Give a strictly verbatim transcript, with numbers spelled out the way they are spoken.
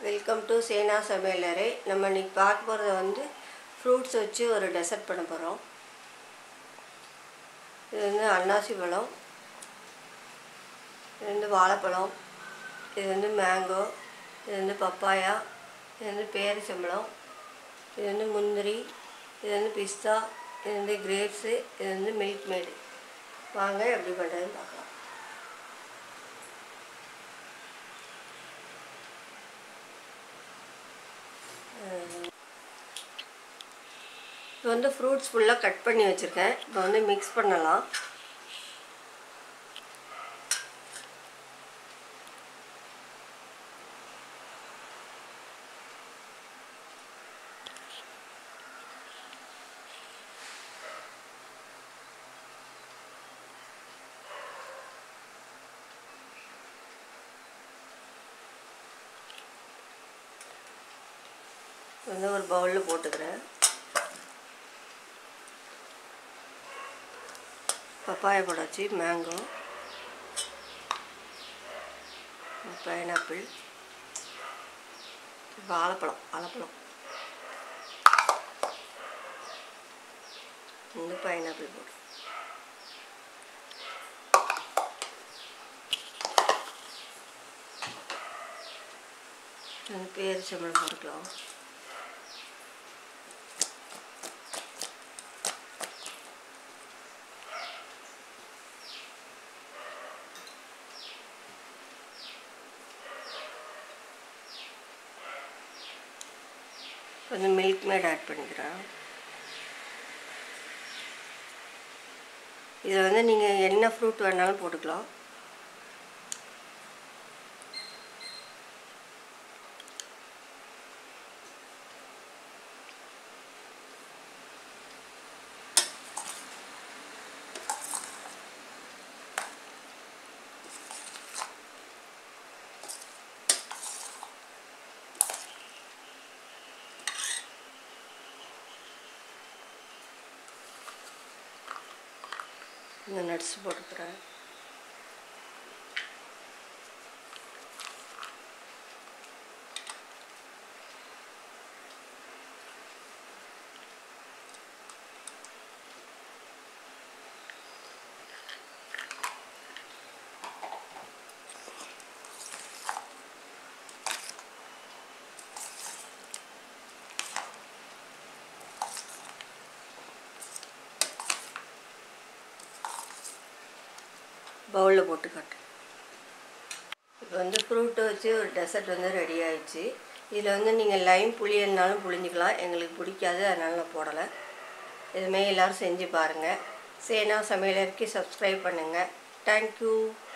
Welcome to சேனா சமையலறை. நம்ம இன்னைக்கு பார்க்க போகிறது வந்து ஃப்ரூட்ஸ் வச்சு ஒரு டெசர்ட் பண்ண போகிறோம். இது வந்து அன்னாசி பழம், இது வந்து வாழைப்பழம், இது வந்து மேங்கோ, இது வந்து பப்பாயா, இது வந்து பேரிச்சம்பழம், இது வந்து முந்திரி, இது வந்து பிஸ்தா, இது வந்து கிரேப்ஸு, இது வந்து மில்க் மேடு. வாங்க எப்படி பண்ணுறதுன்னு பார்க்கலாம். இப்போ வந்து ஃப்ரூட்ஸ் ஃபுல்லாக கட் பண்ணி வச்சுருக்கேன். இப்போ வந்து மிக்ஸ் பண்ணலாம். வந்து ஒரு பவுலில் போட்டுக்கிறேன். பப்பாயா போடாச்சு, மேங்கோ, பைனாப்பிள், வாழைப்பழம் வாழைப்பழம் இந்த பைனாப்பிள் போடு. பேரிச்சம்பழம் போட்டுக்கலாம். கொஞ்சம் மில்க் மேட் ஆட் பண்ணிக்கிறேன். இதில் வந்து நீங்கள் என்ன ஃப்ரூட் வேணாலும் போட்டுக்கலாம். இந்த நட்ஸ் போட்டுக்கிறேன். பவுலில் போட்டு காட்டு. இப்போ வந்து ஃப்ரூட்டை வச்சு ஒரு டெசர்ட் வந்து ரெடி ஆயிடுச்சு. இதில் வந்து நீங்கள் லைம் புளியன்னாலும் புளிஞ்சிக்கலாம். எங்களுக்கு பிடிக்காது, அதனால் நான் போடலை. இதுமாரி எல்லோரும் செஞ்சு பாருங்கள். சேனா சமையலறைக்கு சப்ஸ்கிரைப் பண்ணுங்கள். தேங்க்யூ.